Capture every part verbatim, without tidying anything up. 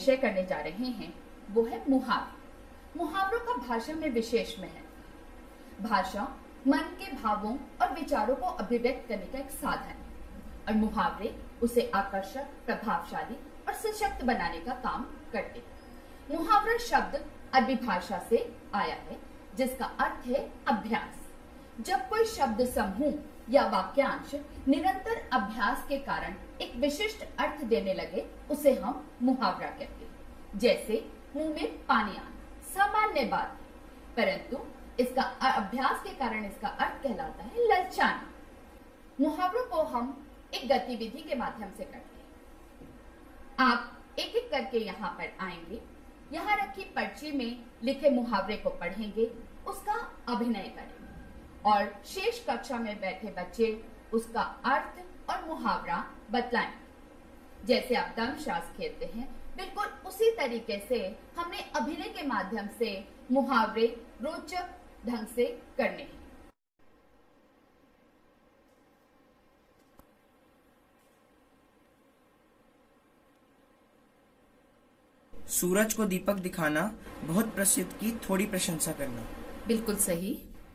विषय करने जा रहे हैं वो है मुहावरे। मुहावरों का भाषा में विशेष महत्व। भाषा मन के भावों और विचारों को अभिव्यक्त करने का एक साधन है और मुहावरे उसे आकर्षक, प्रभावशाली और सशक्त बनाने का काम करते हैं। मुहावरा शब्द अरबी भाषा से आया है जिसका अर्थ है अभ्यास। जब कोई शब्द समूह या वाक्यांश निरंतर अभ्यास के कारण एक विशिष्ट अर्थ देने लगे उसे हम मुहावरा कहते हैं। जैसे मुंह में पानी आना, सामान्य बात है, परंतु इसका अभ्यास के कारण इसका अर्थ कहलाता है ललचाना। मुहावरों को हम एक गतिविधि के माध्यम से करते हैं। आप एक एक करके यहाँ पर आएंगे, यहाँ रखी पर्ची में लिखे मुहावरे को पढ़ेंगे, उसका अभिनय करेंगे और शेष कक्षा में बैठे बच्चे उसका अर्थ और मुहावरा बतलाएंगे। जैसे आप दमशास्त्र खेलते हैं, बिल्कुल उसी तरीके से हमने अभिनय के माध्यम से मुहावरे रोचक ढंग से करने हैं। सूरज को दीपक दिखाना, बहुत प्रसिद्ध की थोड़ी प्रशंसा करना। बिल्कुल सही।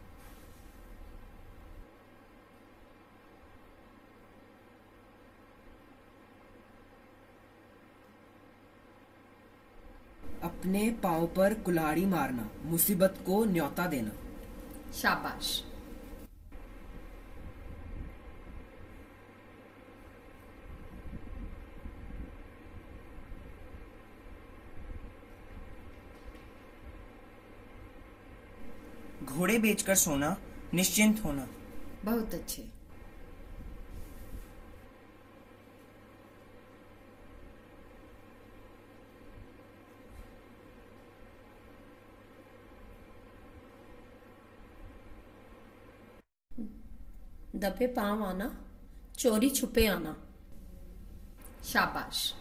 अपने पांव पर कुल्हाड़ी मारना, मुसीबत को न्योता देना। शाबाश। घोड़े बेचकर सोना, निश्चिंत होना। बहुत अच्छे। दबे पांव आना, चोरी छुपे आना। शाबाश।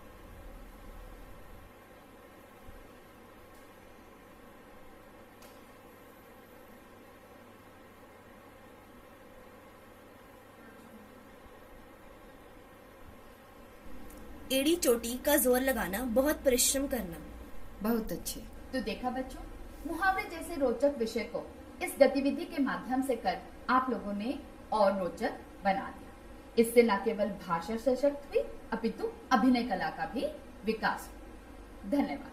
एड़ी चोटी का जोर लगाना, बहुत परिश्रम करना। बहुत अच्छे। तो देखा बच्चों, मुहावरे जैसे रोचक विषय को इस गतिविधि के माध्यम से कर आप लोगों ने और रोचक बना दिया। इससे न केवल भाषा सशक्त हुई अपितु अभिनय कला का भी विकास हुआ। धन्यवाद।